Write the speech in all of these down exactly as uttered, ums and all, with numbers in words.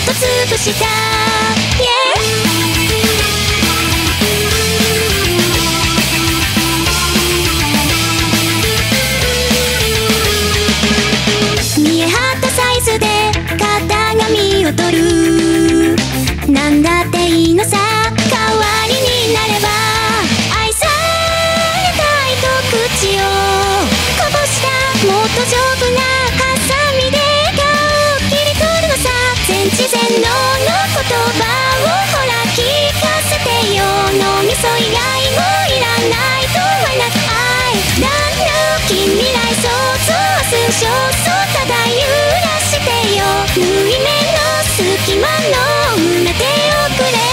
と潰した、yeah!見え張ったサイズで型紙を取る、なんだっていいのさ、代わりになれば。愛されたいと口をこぼした、もっと丈夫なハサミで顔を切り取るのさ。全知全能の言葉をほら聞かせてよ。脳みそ以外もいらないとはなく、愛だの近未来想像す少々ただ揺らしてよ。縫い目の隙間の埋めておくれ。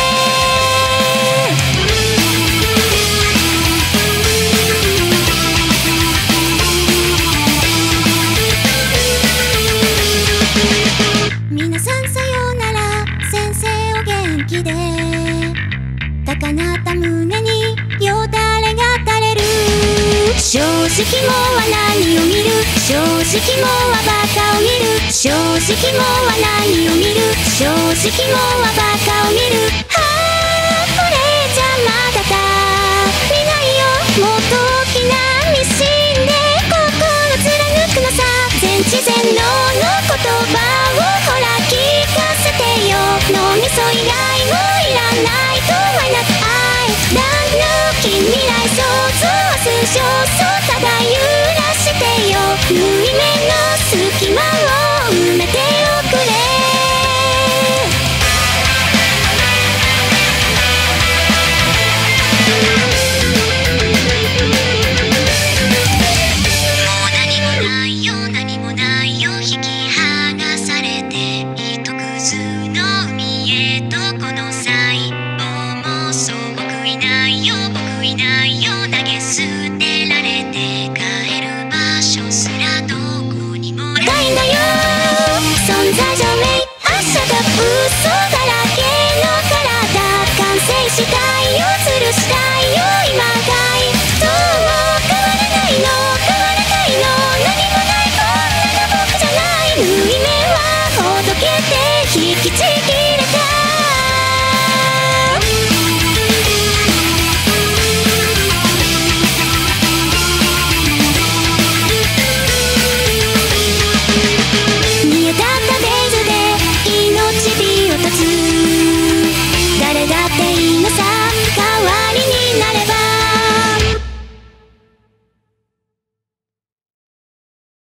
皆さんさようなら、先生お元気で。高鳴った胸によだれが垂れる。正直もは何を見る、正直もはバカを見る、正直もは何を見る、正直もはバカを見る。はあ、これじゃまだ足りないよ。もっと大きなミシンで心貫くのさ。全知全能の言葉をほら聞かせてよ。脳みそ以外もいらないとはなく、愛だの近未来想像す少々ただ揺らしてよ。縫い目の隙間を埋めておくれ。もう何もないよ、何もないよ。引き剥がされて糸くずの海へとこの細胞もそう。僕いないよ、僕いないよ。投げ捨てられて帰る場所すらどこにもないんだよ。存在証明明日が嘘だらけの体、完成したいよ、吊るしたいよ今かい。どうも変わらないの、変わらないの。何もないこんなの僕じゃない。縫い目はほどけて引きちぎ